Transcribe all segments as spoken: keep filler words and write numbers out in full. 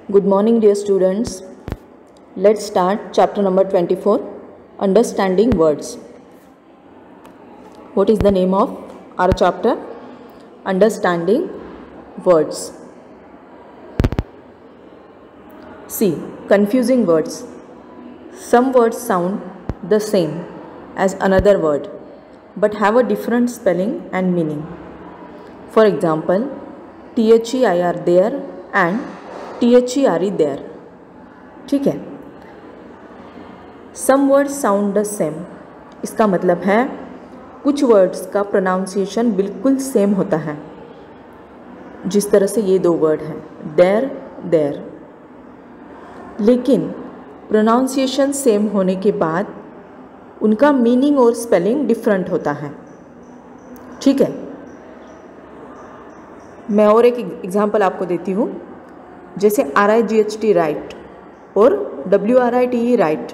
Good morning, dear students. Let's start chapter number twenty-four, Understanding Words. What is the name of our chapter? Understanding Words. See, confusing words. Some words sound the same as another word, but have a different spelling and meaning. For example, T H E I R there and T H E R E there. ठीक है. Some words sound the same. इसका मतलब है कुछ words का pronunciation बिल्कुल same होता है, जिस तरह से ये दो वर्ड हैं देर देर, लेकिन प्रोनाउंसिएशन सेम होने के बाद उनका मीनिंग और स्पेलिंग डिफरेंट होता है. ठीक है. मैं और एक एग्जांपल आपको देती हूँ. जैसे R I G H T right और W R I T E write.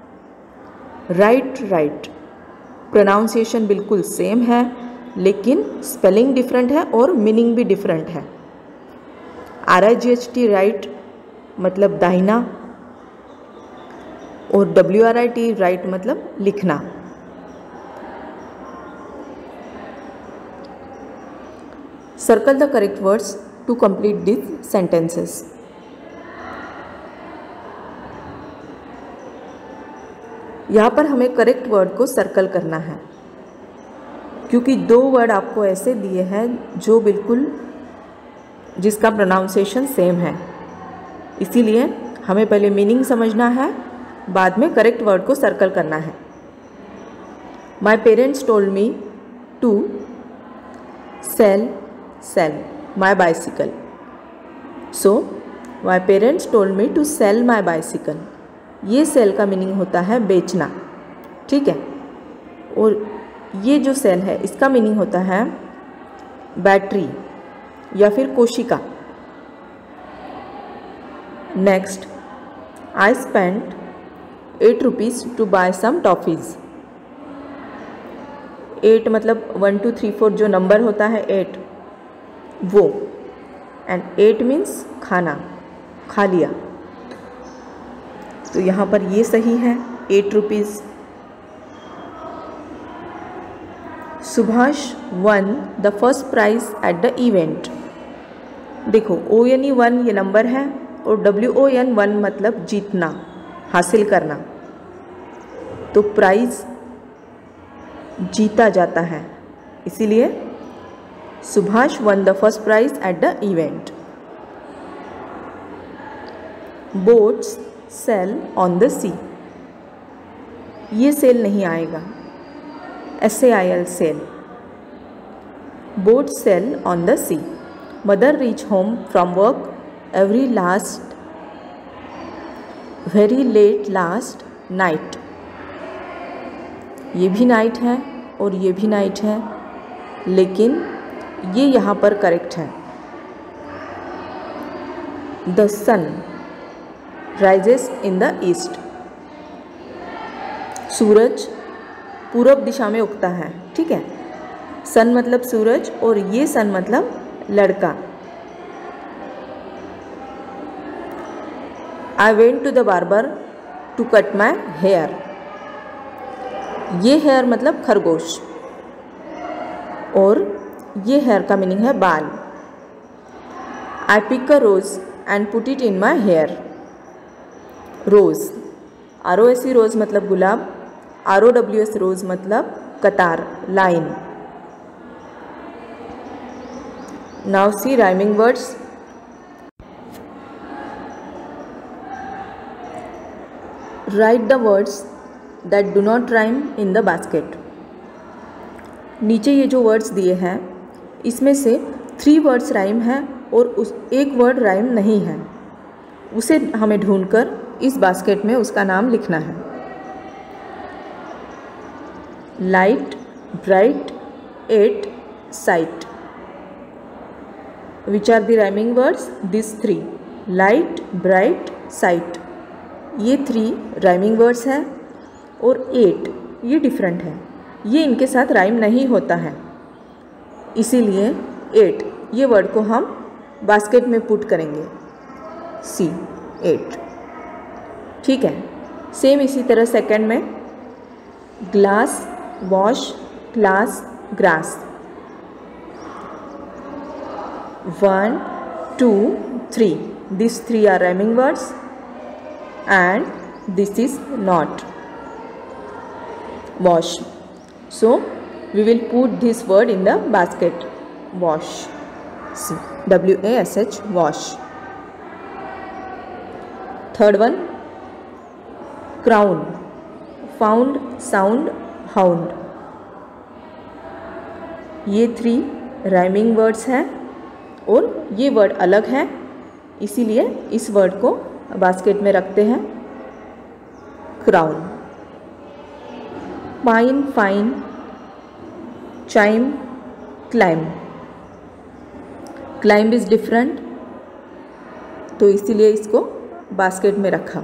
Right write pronunciation बिल्कुल सेम है, लेकिन स्पेलिंग डिफरेंट है और मीनिंग भी डिफरेंट है. R I G H T right मतलब दाहिना और W R I T right मतलब लिखना. Circle the correct words to complete these sentences. यहाँ पर हमें करेक्ट वर्ड को सर्कल करना है, क्योंकि दो वर्ड आपको ऐसे दिए हैं जो बिल्कुल जिसका प्रोनाउंसिएशन सेम है. इसीलिए हमें पहले मीनिंग समझना है, बाद में करेक्ट वर्ड को सर्कल करना है. My parents told me to sell sell my bicycle. So, my parents told me to sell my bicycle. ये सेल का मीनिंग होता है बेचना. ठीक है. और ये जो सेल है इसका मीनिंग होता है बैटरी या फिर कोशिका. Next, I spent eight rupees to buy some toffees. Eight मतलब वन टू थ्री फोर जो नंबर होता है एट, वो. एंड एट मीन्स खाना, खा लिया. तो यहाँ पर ये सही है, eight rupees. Subhash won the first prize at the event. देखो ओ एन ई वन ये नंबर है और डब्ल्यू ओ एन वन मतलब जीतना, हासिल करना. तो प्राइज जीता जाता है, इसीलिए Subhash won the first prize at the event. Boats sail on the sea. ये सेल नहीं आएगा, S A I L sail. Boats sail on the sea. Mother reach home from work every last very late last night. ये भी night है और ये भी night है, लेकिन ये यहाँ पर करेक्ट है. The sun rises in the east. सूरज पूरब दिशा में उगता है. ठीक है. सन मतलब सूरज और ये सन मतलब लड़का. I went to the barber to cut my hair. ये हेयर मतलब खरगोश और ये हेयर का मीनिंग है बाल. I pick a rose and put it in my hair. Rose, R O S E rose मतलब गुलाब, R O W S rows मतलब कतार, line. Now see rhyming words. Write the words that do not rhyme in the basket. नीचे ये जो words दिए हैं इसमें से थ्री वर्ड्स राइम हैं और उस एक वर्ड राइम नहीं है, उसे हमें ढूंढकर इस बास्केट में उसका नाम लिखना है. Light, bright, eight, sight. Which are the rhyming words? This three. Light, bright, sight. ये थ्री राइमिंग वर्ड्स हैं और एट ये डिफरेंट है, ये इनके साथ राइम नहीं होता है. इसीलिए एट ये वर्ड को हम बास्केट में पुट करेंगे. C eight. ठीक है, सेम इसी तरह सेकंड में glass, wash, class, grass. One, two, three, these three are rhyming words and this is not wash. So we will put this word in the basket, wash. See, W A S H, wash. Third one, crown, found, sound, hound. ये three rhyming words हैं और ये word अलग है, इसीलिए इस word को basket में रखते हैं, crown. Pine, fine, chime, climb. Climb is different, तो इसीलिए इसको बास्केट में रखा।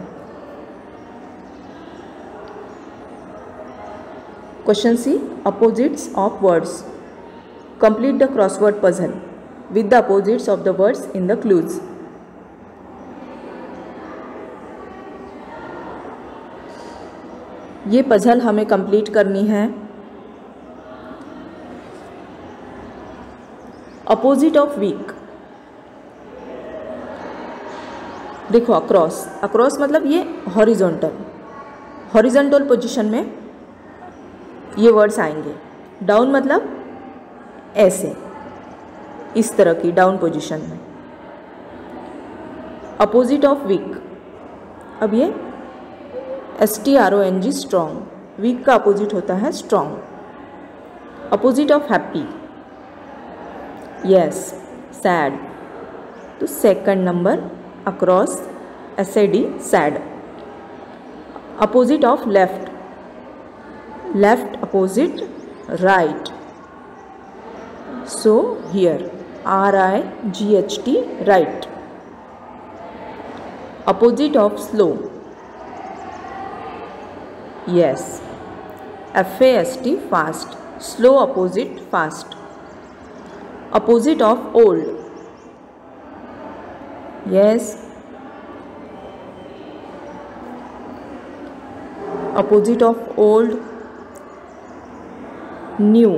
Question C, opposites of words. Complete the crossword puzzle with the opposites of the words in the clues. ये पजल हमें कंप्लीट करनी है। अपोजिट ऑफ वीक, देखो अक्रॉस, अक्रॉस मतलब ये हॉरिजॉन्टल, हॉरिजॉन्टल पोजीशन में ये वर्ड्स आएंगे। डाउन मतलब ऐसे, इस तरह की डाउन पोजीशन में। अपोजिट ऑफ वीक, अब ये S T R O N G, strong, weak का अपोजिट होता है strong. Opposite of happy, yes, sad, तो second number across, S A D, sad. Opposite of left, left opposite right, so here R I G H T, right. Opposite of slow, yes, F A S T, fast, slow opposite fast. Opposite of old, yes, opposite of old, new,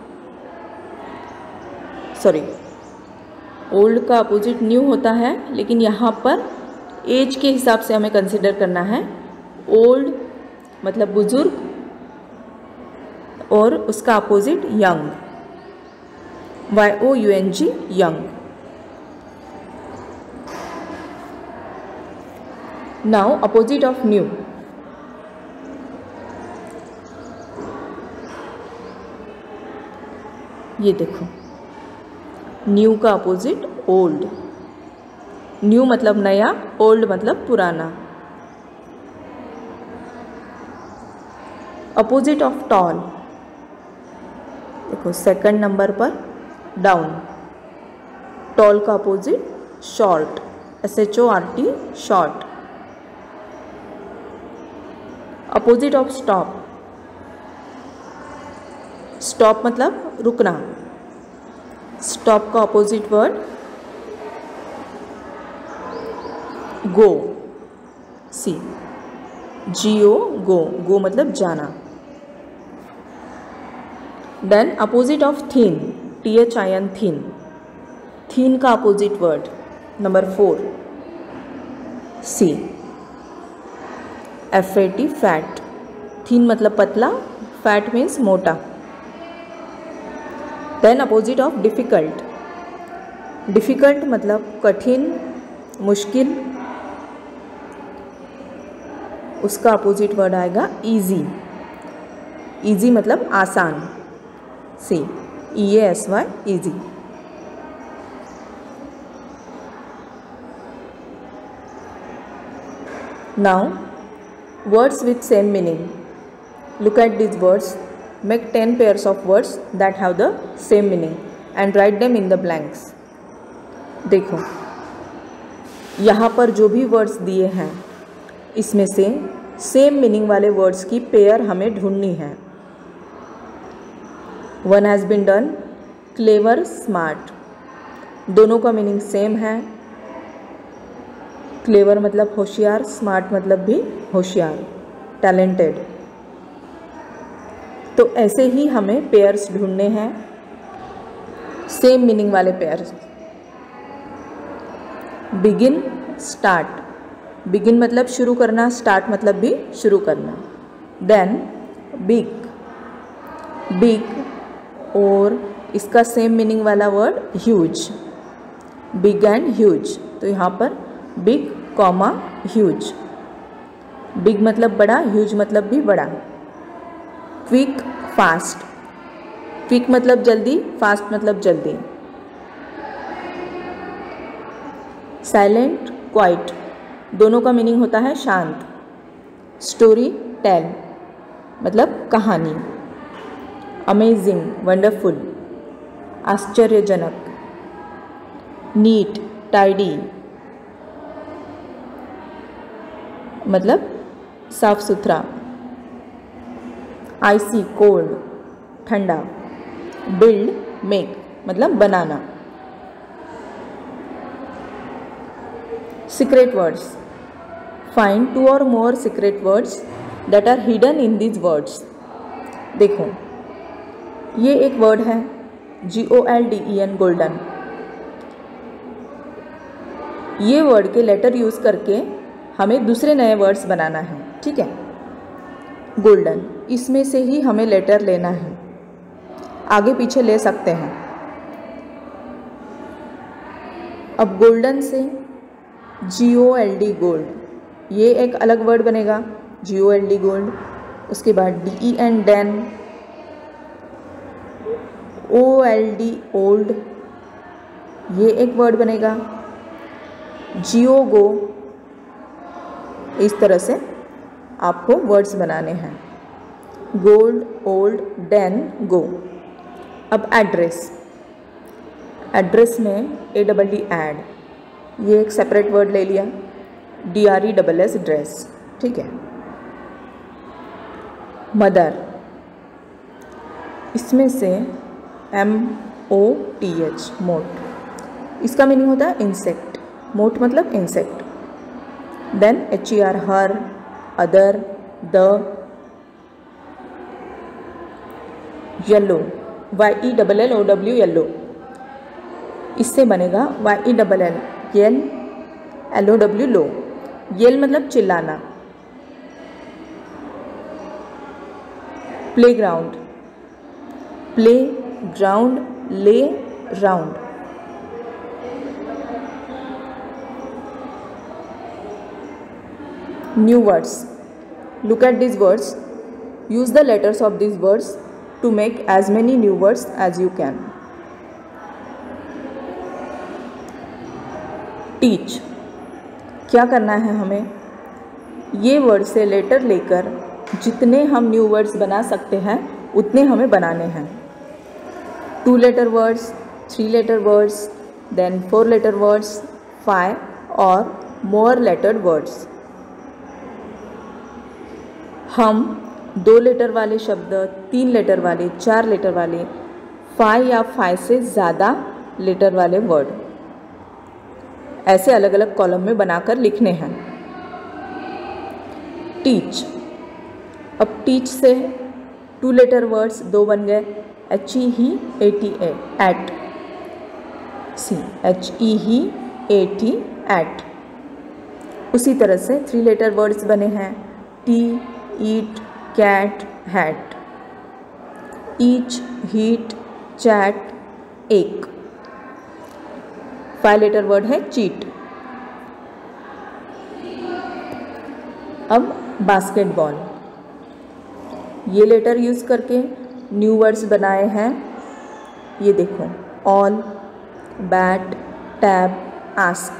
sorry, old का opposite new होता है, लेकिन यहाँ पर as के हिसाब से हमें कंसिडर करना है। ओल्ड मतलब बुजुर्ग और उसका opposite young, Y O U N G, young. Now opposite of new, ये देखो, न्यू का अपोजिट ओल्ड, न्यू मतलब नया, ओल्ड मतलब पुराना। अपोजिट ऑफ टॉल, देखो सेकंड नंबर पर डाउन, टॉल का opposite short, S H O R T, short. Opposite of stop, stop मतलब रुकना, स्टॉप का अपोजिट वर्ड गो, सी जी ओ, गो, गो मतलब जाना। Then opposite of thin, T H I N, thin, thin का opposite word number four, C F A T, fat. Thin मतलब पतला, fat means मोटा। Then opposite of difficult, difficult मतलब कठिन, मुश्किल, उसका अपोजिट वर्ड आएगा ईजी, ईजी मतलब आसान, C E A S Y, easy. Now words with same meaning, look at these words. Make ten pairs of words that have the same meaning and write them in the blanks. देखो यहाँ पर जो भी words दिए हैं इसमें से same meaning वाले वर्ड्स की पेयर हमें ढूंढनी है। One has been done, clever, smart, दोनों का मीनिंग सेम है। क्लेवर मतलब होशियार, स्मार्ट मतलब भी होशियार, टैलेंटेड। तो ऐसे ही हमें पेयर्स ढूंढने हैं, सेम मीनिंग वाले पेयर्स। Begin, start. बिगिन मतलब शुरू करना, स्टार्ट मतलब भी शुरू करना। देन बिग, बिग और इसका सेम मीनिंग वाला word huge, big and huge. तो यहाँ पर बिग कॉमा ह्यूज। बिग मतलब बड़ा, ह्यूज मतलब भी बड़ा। Quick, fast. क्विक मतलब जल्दी, फास्ट मतलब जल्दी। साइलेंट, क्वाइट, दोनों का मीनिंग होता है शांत। स्टोरी टेल मतलब कहानी। अमेजिंग, वंडरफुल, आश्चर्यजनक। नीट, टाइडी मतलब साफ सुथरा। आइसी, कोल्ड, ठंडा। बिल्ड, मेक मतलब बनाना। Secret words, find two or more secret words that are hidden in these words. देखो ये एक वर्ड है G O L D E N, golden. ये वर्ड के लेटर यूज़ करके हमें दूसरे नए वर्ड्स बनाना है, ठीक है। गोल्डन, इसमें से ही हमें लेटर लेना है, आगे पीछे ले सकते हैं। अब गोल्डन से G O L D, gold, ये एक अलग वर्ड बनेगा, G O L D gold. उसके बाद D E N, den. O L D, old, ये एक वर्ड बनेगा। जियो, गो। इस तरह से आपको वर्ड्स बनाने हैं, गोल्ड, ओल्ड, देन, गो। अब एड्रेस, एड्रेस में ए डबल डी, एड, ये एक सेपरेट वर्ड ले लिया। D R E double S, dress, ठीक है। मदर, इसमें से एम ओ टी एच, मोट, इसका मीनिंग होता है इंसेक्ट। मोट मतलब insect. Then H E R, her, other, the. Yellow, Y E double L O W, yellow, इससे बनेगा Y E double L, yell, L O W, low. Yell मतलब चिल्लाना। Playground, playground, lay round. New words, look at these words, use the letters of these words to make as many new words as you can. Teach, क्या करना है हमें, ये word से letter लेकर जितने हम न्यू वर्ड्स बना सकते हैं उतने हमें बनाने हैं। Two letter words, three letter words, then four letter words, five or more lettered words. हम दो लेटर वाले शब्द, तीन लेटर वाले, चार लेटर वाले, फाइव या फाइव से ज़्यादा लेटर वाले वर्ड ऐसे अलग अलग कॉलम में बनाकर लिखने हैं। टीच, अब टीच से टू लेटर वर्ड्स दो बन गए, H E he, A T A, ate. See, H E he, A T, at. उसी तरह से थ्री लेटर वर्ड्स बने हैं, tea, eat, cat, hat. Each, heat, chat, ache. Five letter word है cheat. अब बास्केटबॉल, ये लेटर यूज़ करके new words बनाए हैं। ये देखो, all, bat, tab, ask.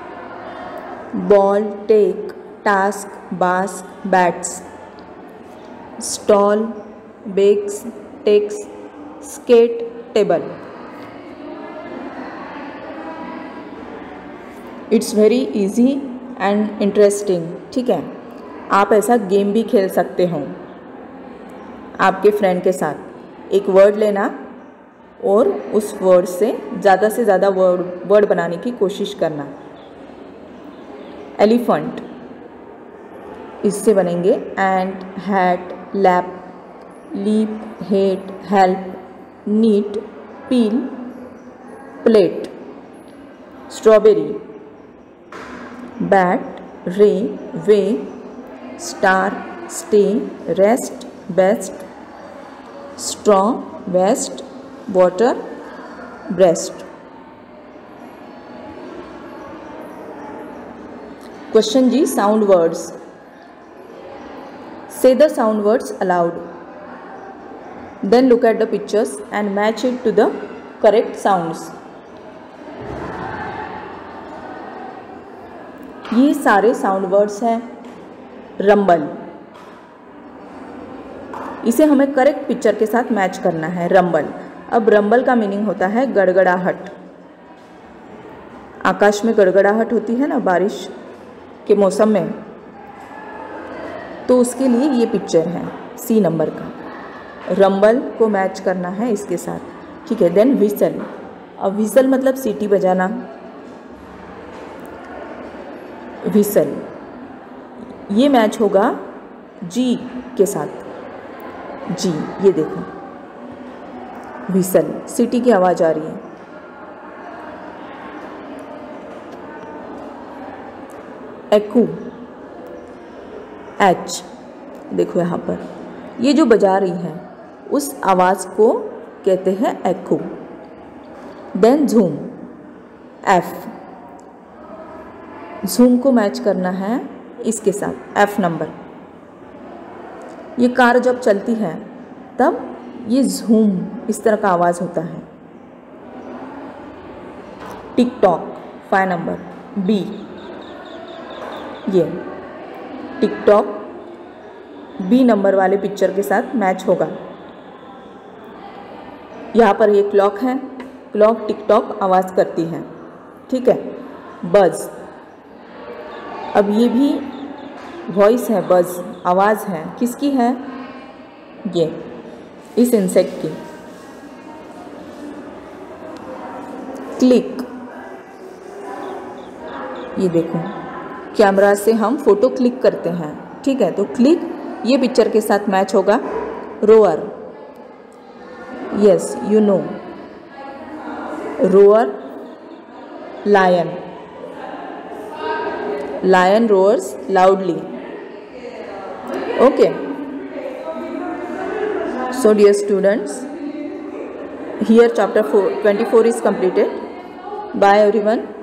Ball, take, task, bask, bats. Stall, bakes, takes, skate, table. It's very easy and interesting, ठीक है। आप ऐसा गेम भी खेल सकते हो आपके फ्रेंड के साथ। एक वर्ड लेना और उस वर्ड से ज़्यादा से ज़्यादा वर्ड वर्ड बनाने की कोशिश करना। एलिफेंट, इससे बनेंगे ant, hat, lap, leap, hate, help, neat, peel, plate, strawberry, bat, ray, way, star, stay, rest, best, straw, west, water, breast. Question G, sound words. Say the sound words aloud. Then look at the pictures and match it to the correct sounds. ये सारे sound words हैं। Rumble, इसे हमें correct picture के साथ match करना है। Rumble, अब रंबल का मीनिंग होता है गड़गड़ाहट। आकाश में गड़गड़ाहट होती है ना बारिश के मौसम में, तो उसके लिए ये पिक्चर है सी नंबर का। रंबल को मैच करना है इसके साथ, ठीक है। देन विसल, अब विसल मतलब सीटी बजाना। विसल ये मैच होगा जी के साथ। जी, ये देखो विसल, सीटी की आवाज़ आ रही है। एकू, एच, देखो यहाँ पर ये जो बजा रही है उस आवाज़ को कहते हैं एकू। देन झूम, एफ, झूम को मैच करना है इसके साथ, एफ नंबर। ये कार जब चलती है तब ये झूम इस तरह का आवाज़ होता है। Tick tock, five number, B, ये टिकटॉक बी नंबर वाले पिक्चर के साथ मैच होगा। यहाँ पर ये क्लॉक है, क्लॉक टिकटॉक आवाज़ करती है, ठीक है। बज, अब ये भी वॉइस है, बज आवाज़ है, किसकी है? ये इस इंसेक्ट की। क्लिक, ये देखो कैमरा से हम फोटो क्लिक करते हैं, ठीक है, तो क्लिक ये पिक्चर के साथ मैच होगा। Roar, yes you know, roar, lion, lion roars loudly, okay. So dear students, here chapter four, twenty-four is completed. Bye everyone.